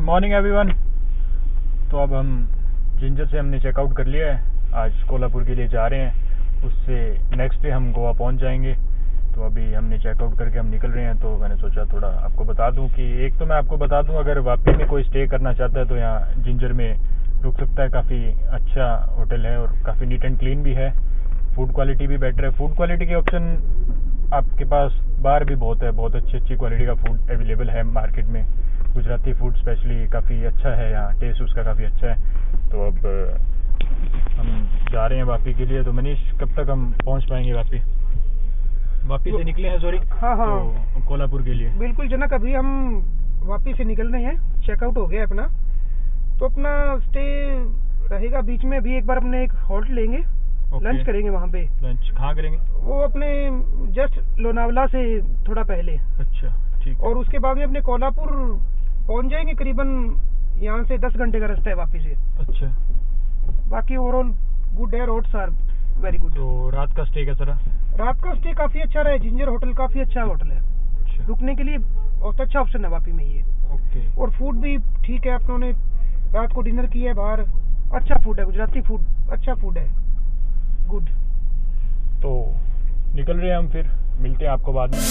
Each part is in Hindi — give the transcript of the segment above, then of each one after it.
Morning everyone. तो अब हम जिंजर से हमने चेकआउट कर लिया है, आज कोल्हापुर के लिए जा रहे हैं। उससे नेक्स्ट डे हम गोवा पहुंच जाएंगे। तो अभी हमने चेकआउट करके हम निकल रहे हैं। तो मैंने सोचा थोड़ा आपको बता दूं कि एक तो मैं आपको बता दूं, अगर वापी में कोई स्टे करना चाहता है तो यहाँ जिंजर में रुक सकता है। काफ़ी अच्छा होटल है और काफ़ी नीट एंड क्लीन भी है। फूड क्वालिटी भी बेटर है। फूड क्वालिटी के ऑप्शन आपके पास बाहर भी बहुत है, बहुत अच्छी क्वालिटी का फूड अवेलेबल है मार्केट में। गुजराती फूड स्पेशली काफ़ी अच्छा है यहाँ, टेस्ट उसका काफ़ी अच्छा है। तो अब हम जा रहे हैं वापी के लिए। तो मनीष, कब तक हम पहुँच पाएंगे वापी से निकले हैं? सॉरी, हाँ तो कोल्हापुर के लिए बिल्कुल जनक, अभी हम वापी से निकल रहे हैं। चेकआउट हो गया अपना, तो अपना स्टे रहेगा बीच में। अभी एक बार अपने एक होटल लेंगे, लंच करेंगे वहाँ पे। लंच कहाँ करेंगे? वो अपने जस्ट लोनावला से थोड़ा पहले। अच्छा, ठीक है। और उसके बाद में अपने कोल्हापुर पहुँच जाएंगे। करीबन यहाँ से 10 घंटे का रास्ता है वापी से। अच्छा, बाकी ओवरऑल गुड है, रोड्स आर वेरी गुड। तो रात का स्टे कैसा रहा? रात का स्टे काफ़ी अच्छा रहा है। जिंजर होटल काफ़ी अच्छा होटल है। अच्छा, रुकने के लिए बहुत अच्छा ऑप्शन है वापी में ये। ओके। और फूड भी ठीक है। अपनों ने रात को डिनर किया है बाहर। अच्छा फूड है, गुजराती फूड अच्छा फूड है, गुड। तो निकल रहे हैं हम, फिर मिलते हैं आपको बाद में।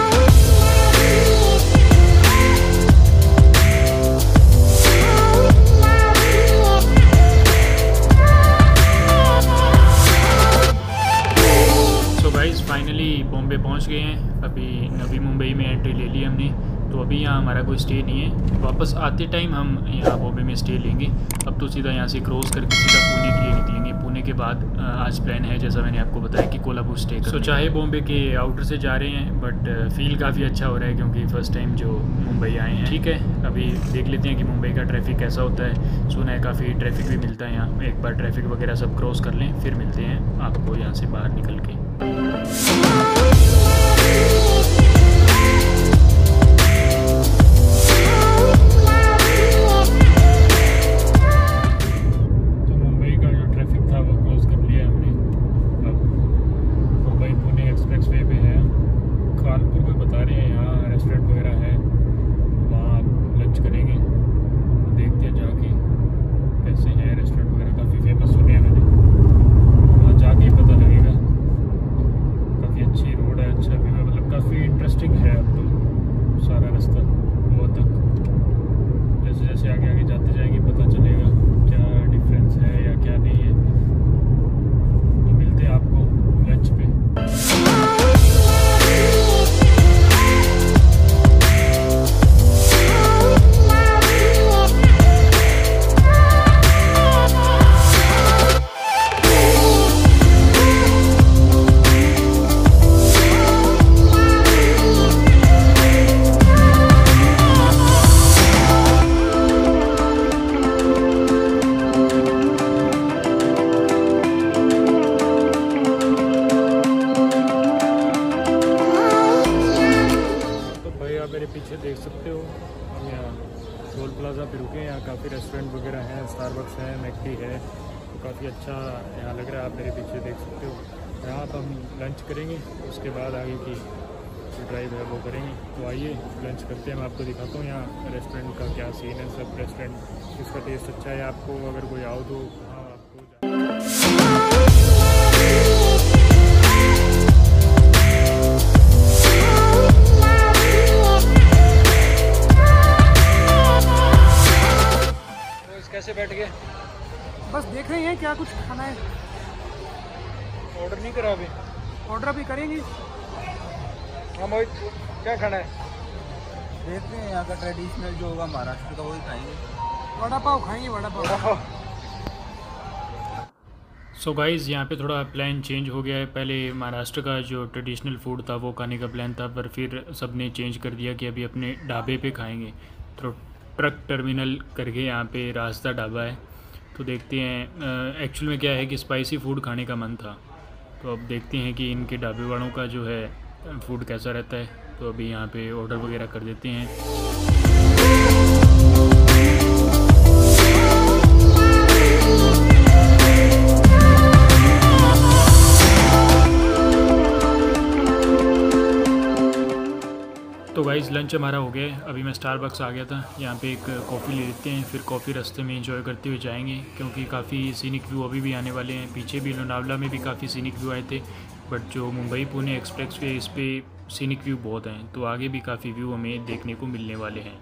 सो गाइस, फाइनली बॉम्बे पहुंच गए हैं। अभी नवी मुंबई में एंट्री ले ली हमने। तो अभी यहाँ हमारा कोई स्टे नहीं है। वापस आते टाइम हम यहाँ बॉम्बे में स्टे लेंगे। अब तो सीधा यहाँ से क्रॉस करके सीधा पुणे के लिए निकलेंगे। पुणे के बाद आज प्लान है, जैसा मैंने आपको बताया, कि कोल्हापुर स्टे कर। सो चाहे बॉम्बे के आउटर से जा रहे हैं, बट फील काफ़ी अच्छा हो रहा है क्योंकि फ़र्स्ट टाइम जो मुंबई आए हैं। ठीक है, अभी देख लेते हैं कि मुंबई का ट्रैफिक कैसा होता है। सुना है काफ़ी ट्रैफिक भी मिलता है यहाँ। एक बार ट्रैफिक वगैरह सब क्रॉस कर लें, फिर मिलते हैं आपको यहाँ से बाहर निकल के। पीछे देख सकते हो, हम यहाँ टोल प्लाजा पे रुके हैं। यहाँ काफ़ी रेस्टोरेंट वगैरह हैं, स्टारबक्स है, मैकडी है। तो काफ़ी अच्छा यहाँ लग रहा है। आप मेरे पीछे देख सकते हो। यहाँ पर हम लंच करेंगे, उसके बाद आगे की जो ड्राइव है वो करेंगे। तो आइए लंच करते हैं। मैं आपको दिखाता हूँ यहाँ रेस्टोरेंट का क्या सीन है। सब रेस्टोरेंट इसका टेस्ट अच्छा है। आपको अगर कोई आओ तो कैसे बैठ गए? बस देख रहे हैं क्या कुछ खाना है। ऑर्डर नहीं करा अभी? ऑर्डर अभी करेंगे। हाँ मोहित, क्या खाना है? देखते हैं यहाँ का ट्रेडिशनल जो होगा महाराष्ट्र का वही खाएंगे। वड़ा पाव खाएंगे, वड़ा पाव। सो गाइज़, यहाँ पे थोड़ा प्लान चेंज हो गया है। पहले महाराष्ट्र का जो ट्रेडिशनल फूड था वो खाने का प्लान था, पर फिर सबने चेंज कर दिया कि अभी अपने ढाबे पे खाएंगे। तो ट्रक टर्मिनल करके यहाँ पे रास्ता ढाबा है। तो देखते हैं, एक्चुअल में क्या है कि स्पाइसी फूड खाने का मन था। तो अब देखते हैं कि इनके ढाबे वालों का जो है फूड कैसा रहता है। तो अभी यहाँ पे ऑर्डर वगैरह कर देते हैं। तो गाइस गाइस लंच हमारा हो गया है। अभी मैं स्टारबक्स आ गया था, यहाँ पे एक कॉफ़ी ले लेते हैं, फिर कॉफ़ी रास्ते में एंजॉय करते हुए जाएंगे क्योंकि काफ़ी सीनिक व्यू अभी भी आने वाले हैं। पीछे भी लोनावला में भी काफ़ी सीनिक व्यू आए थे, बट जो मुंबई पुणे एक्सप्रेस वे इस पे सीनिक व्यू बहुत हैं, तो आगे भी काफ़ी व्यू हमें देखने को मिलने वाले हैं।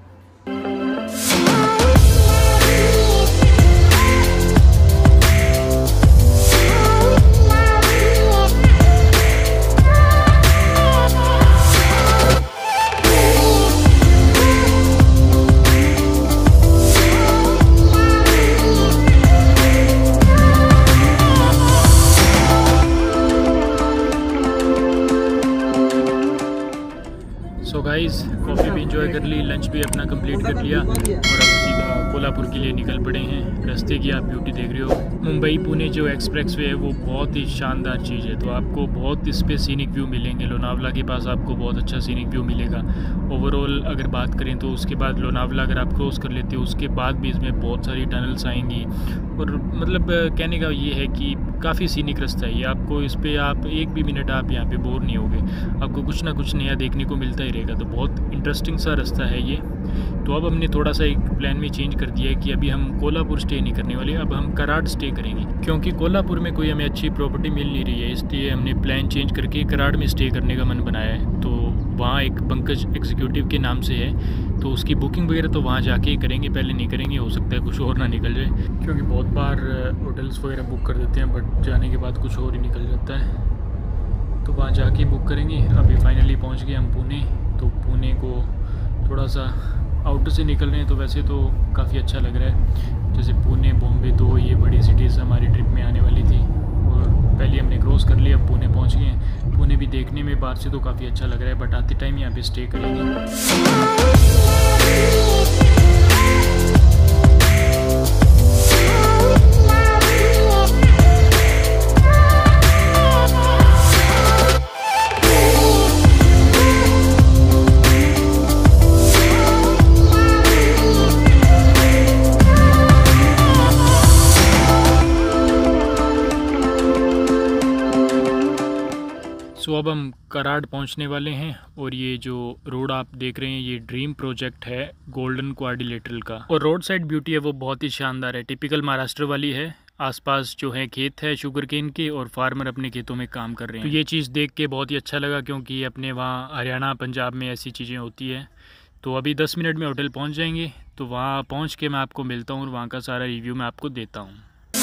सो गाइस कॉफ़ी भी इंजॉय कर ली, लंच भी अपना कंप्लीट कर लिया और अब सीधा कोल्हापुर के लिए निकल पड़े हैं। रास्ते की आप ब्यूटी देख रहे हो। मुंबई पुणे जो एक्सप्रेस वे है वो बहुत ही शानदार चीज़ है, तो आपको बहुत इस पे सीनिक व्यू मिलेंगे। लोनावला के पास आपको बहुत अच्छा सीनिक व्यू मिलेगा। ओवरऑल अगर बात करें तो उसके बाद लोनावला अगर आप क्रॉस कर लेते हो उसके बाद भी इसमें बहुत सारी टनल्स आएंगी और मतलब कहने का ये है कि काफ़ी सीनिक रास्ता है ये। आपको इस पर आप एक भी मिनट आप यहाँ पे बोर नहीं होगे, आपको कुछ ना कुछ नया देखने को मिलता ही रहेगा। तो बहुत इंटरेस्टिंग सा रास्ता है ये। तो अब हमने थोड़ा सा एक प्लान में चेंज कर दिया है कि अभी हम कोल्हापुर स्टे नहीं करने वाले, अब हम कराड़ स्टे करेंगे क्योंकि कोल्हापुर में कोई हमें अच्छी प्रॉपर्टी मिल नहीं रही है। इसलिए हमने प्लान चेंज करके कराड़ में स्टे करने का मन बनाया है। तो वहाँ एक पंकज एग्जीक्यूटिव के नाम से है, तो उसकी बुकिंग वगैरह तो वहाँ जाके ही करेंगे, पहले नहीं करेंगे। हो सकता है कुछ और ना निकल जाए क्योंकि बहुत बार होटल्स वगैरह बुक कर देते हैं बट जाने के बाद कुछ और ही निकल जाता है। तो वहाँ जाके बुक करेंगे। अभी फाइनली पहुँच गए हम पुणे। तो पुणे को थोड़ा सा आउटर से निकल रहे हैं, तो वैसे तो काफ़ी अच्छा लग रहा है। जैसे पुणे बॉम्बे तो ये बड़ी सिटीज़ हमारी ट्रिप में आने वाली थी और पहले हमने क्रॉस कर लिया, अब पुणे पहुँच गए हैं। पुणे भी देखने में बाहर से तो काफ़ी अच्छा लग रहा है, बट आते टाइम यहाँ पे स्टे करेंगे। सो अब हम कराड़ पहुंचने वाले हैं और ये जो रोड आप देख रहे हैं ये ड्रीम प्रोजेक्ट है गोल्डन क्वाड्रिलेटरल का, और रोड साइड ब्यूटी है वो बहुत ही शानदार है, टिपिकल महाराष्ट्र वाली है। आसपास जो है खेत है शुगर केन के और फार्मर अपने खेतों में काम कर रहे हैं। तो ये चीज़ देख के बहुत ही अच्छा लगा क्योंकि अपने वहाँ हरियाणा पंजाब में ऐसी चीज़ें होती है। तो अभी 10 मिनट में होटल पहुँच जाएंगे, तो वहाँ पहुँच के मैं आपको मिलता हूँ और वहाँ का सारा रिव्यू मैं आपको देता हूँ।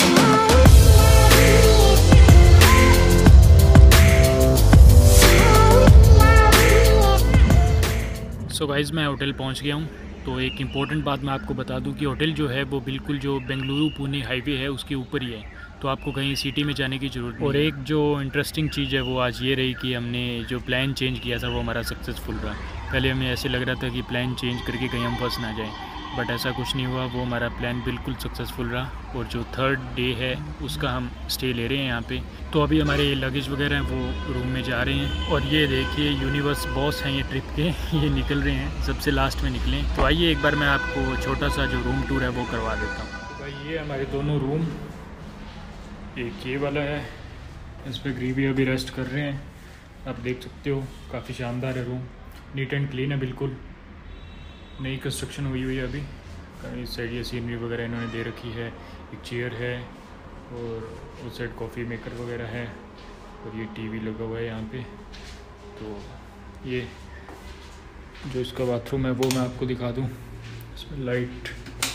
सो गाइज़ मैं होटल पहुंच गया हूं। तो एक इम्पॉर्टेंट बात मैं आपको बता दूं कि होटल जो है वो बिल्कुल जो बेंगलुरु पुणे हाईवे है उसके ऊपर ही है, तो आपको कहीं सिटी में जाने की ज़रूरत नहीं। और एक जो इंटरेस्टिंग चीज़ है वो आज ये रही कि हमने जो प्लान चेंज किया था वो हमारा सक्सेसफुल रहा। पहले हमें ऐसे लग रहा था कि प्लान चेंज करके कहीं हम फंस ना जाएँ, बट ऐसा कुछ नहीं हुआ। वो हमारा प्लान बिल्कुल सक्सेसफुल रहा और जो 3rd डे है उसका हम स्टे ले रहे हैं यहाँ पे। तो अभी हमारे लगेज वगैरह हैं वो रूम में जा रहे हैं और ये देखिए यूनिवर्स बॉस हैं ये ट्रिप के, ये निकल रहे हैं, सबसे लास्ट में निकलें। तो आइए एक बार मैं आपको छोटा सा जो रूम टूर है वो करवा देता हूँ। तो भाई ये हमारे दोनों रूम, एक ये वाला है, इस पर ग्रीवी अभी रेस्ट कर रहे हैं, आप देख सकते हो। काफ़ी शानदार है रूम, नीट एंड क्लीन है, बिल्कुल नई कंस्ट्रक्शन हुई है अभी। इस साइड ये सीनरी वगैरह इन्होंने दे रखी है, एक चेयर है और उस साइड कॉफ़ी मेकर वगैरह है और ये टीवी लगा हुआ है यहाँ पे। तो ये जो इसका बाथरूम है वो मैं आपको दिखा दूँ, इसमें लाइट,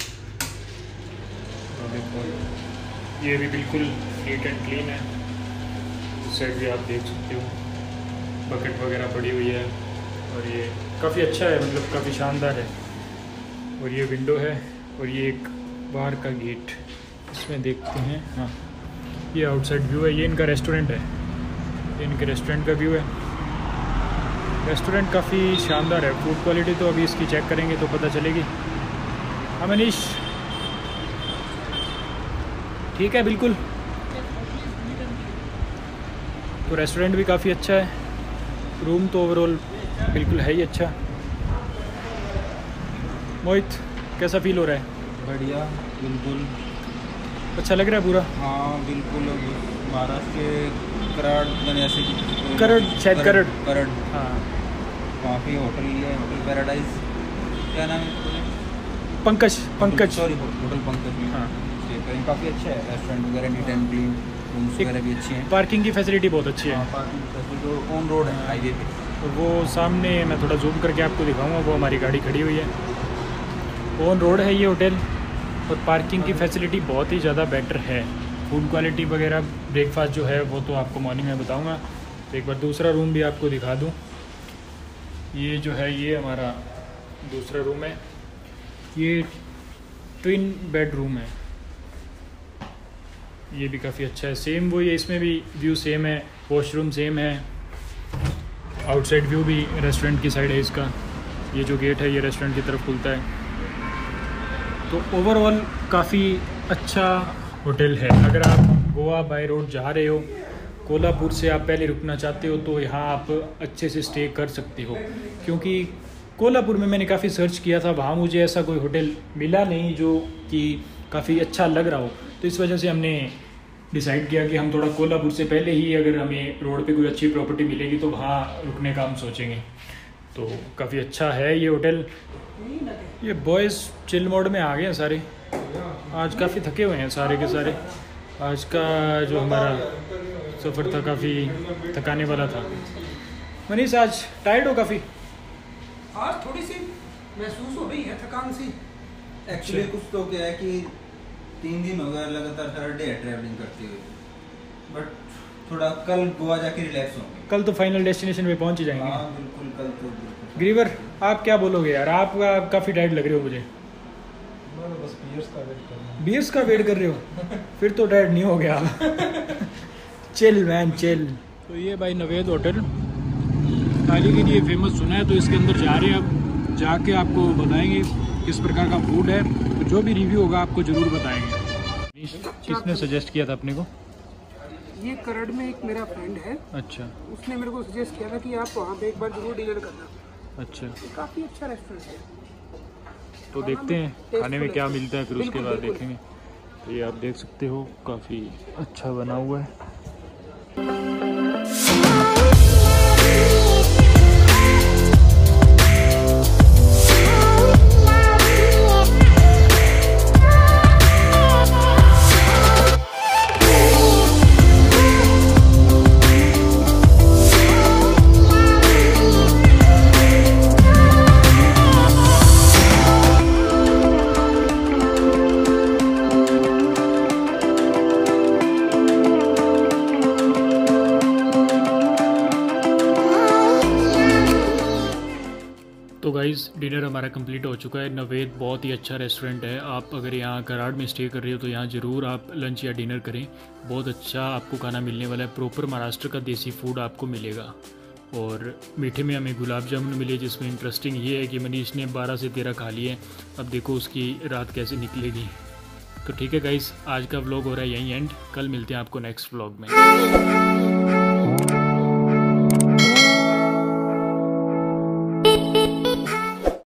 ये भी बिल्कुल नीट एंड क्लीन है। उस साइड भी आप देख सकते हो बकेट वगैरह पड़ी हुई है और ये काफ़ी अच्छा है, मतलब काफ़ी शानदार है। और ये विंडो है और ये एक बाहर का गेट, इसमें देखते हैं। हाँ ये आउटसाइड व्यू है, ये इनका रेस्टोरेंट है, ये इनके रेस्टोरेंट का व्यू है। रेस्टोरेंट काफ़ी शानदार है, फूड क्वालिटी तो अभी इसकी चेक करेंगे तो पता चलेगी। हाँ मनीष ठीक है बिल्कुल। तो रेस्टोरेंट भी काफ़ी अच्छा है, रूम तो ओवरऑल बिल्कुल है ही अच्छा। मोहित कैसा फील हो रहा है? बढ़िया, बिल्कुल अच्छा लग रहा है पूरा? हाँ बिल्कुल। महाराष्ट्र के कराड़ यानी ऐसे करड़, शायद करड़। करड़ हाँ वहाँ पे होटल ये है, होटल पैराडाइज, क्या नाम है? पंकज सॉरी, होटल पंकज में हाँ। स्टे करें। काफ़ी अच्छा है, रेस्टोरेंट वगैरह नीट एंड क्लीन, रूम्स वगैरह भी अच्छे हैं। पार्किंग की फैसिलिटी बहुत अच्छी है। पार्किंग फैसिलिटी ऑन रोड है, हाईवे पे। और वो सामने मैं थोड़ा जूम करके आपको दिखाऊंगा, वो हमारी गाड़ी खड़ी हुई है। ऑन रोड है ये होटल, और पार्किंग की फैसिलिटी बहुत ही ज़्यादा बेटर है। फूड क्वालिटी वगैरह, ब्रेकफास्ट जो है वो तो आपको मॉर्निंग में बताऊंगा। तो एक बार दूसरा रूम भी आपको दिखा दूं। ये जो है ये हमारा दूसरा रूम है, ये ट्विन बेडरूम है, ये भी काफ़ी अच्छा है। सेम वो ये, इसमें भी व्यू सेम है, वॉशरूम सेम है, आउटसाइड व्यू भी रेस्टोरेंट की साइड है इसका। ये जो गेट है ये रेस्टोरेंट की तरफ खुलता है। तो ओवरऑल काफ़ी अच्छा होटल है। अगर आप गोवा बाय रोड जा रहे हो, कोल्हापुर से आप पहले रुकना चाहते हो, तो यहाँ आप अच्छे से स्टे कर सकते हो। क्योंकि कोल्हापुर में मैंने काफ़ी सर्च किया था, वहाँ मुझे ऐसा कोई होटल मिला नहीं जो कि काफ़ी अच्छा लग रहा हो। तो इस वजह से हमने डिसाइड किया कि हम थोड़ा कोल्हापुर से पहले ही, अगर हमें रोड पे कोई अच्छी प्रॉपर्टी मिलेगी तो वहाँ रुकने का हम सोचेंगे। तो काफ़ी अच्छा है ये होटल। ये बॉयज़ चिल मोड में आ गए हैं सारे, आज काफ़ी थके हुए हैं सारे के सारे। आज का जो हमारा सफ़र था काफ़ी थकाने वाला था। मनीष आज टायर्ड हो काफ़ी? आज थोड़ी सी महसूस हो रही है थकान सी। एक्चुअली कुछ तो क्या है कि 3 दिन हो गया लगातार हर डे ट्रैवलिंग करते हुए, बट थोड़ा कल गोवा जाके रिलैक्स होंगे। कल तो फाइनल डेस्टिनेशन पे पहुंच ही जाएंगे। हाँ बिल्कुल, कल तो बिल्कुल। ग्रीवर आप क्या बोलोगे यार, आप काफ़ी टायर्ड लग रहे हो मुझे। बस बियर्स का वेट कर रहा हूं। बियर्स का वेट कर रहे हो? फिर तो टायर्ड नहीं हो गया। Chill man chill. तो ये भाई नवेद होटल थाली के लिए फेमस सुना है, तो इसके अंदर जा रहे हैं। अब जाके आपको बताएंगे किस प्रकार का फूड है, तो जो भी रिव्यू होगा आपको ज़रूर बताएंगे। किसने सजेस्ट किया था अपने को? ये करड़ में एक मेरा फ्रेंड है, अच्छा उसने मेरे को सजेस्ट किया था कि आप वहाँ पे एक बार जरूर डिनर करना। अच्छा, काफ़ी अच्छा रेस्टोरेंट है। तो देखते हैं खाने में क्या मिलता है, फिर उसके बाद देखेंगे। तो ये आप देख सकते हो काफ़ी अच्छा बना हुआ है। तो गाइज़ डिनर हमारा कंप्लीट हो चुका है। नवेद बहुत ही अच्छा रेस्टोरेंट है। आप अगर यहाँ कराड़ में स्टे कर रहे हो तो यहाँ ज़रूर आप लंच या डिनर करें। बहुत अच्छा आपको खाना मिलने वाला है। प्रॉपर महाराष्ट्र का देसी फूड आपको मिलेगा। और मीठे में हमें गुलाब जामुन मिले, जिसमें इंटरेस्टिंग ये है कि मनीष ने 12 से 13 खा लिए। अब देखो उसकी रात कैसे निकलेगी। तो ठीक है गाइज़, आज का व्लॉग हो रहा है यहीं एंड। कल मिलते हैं आपको नेक्स्ट व्लॉग में।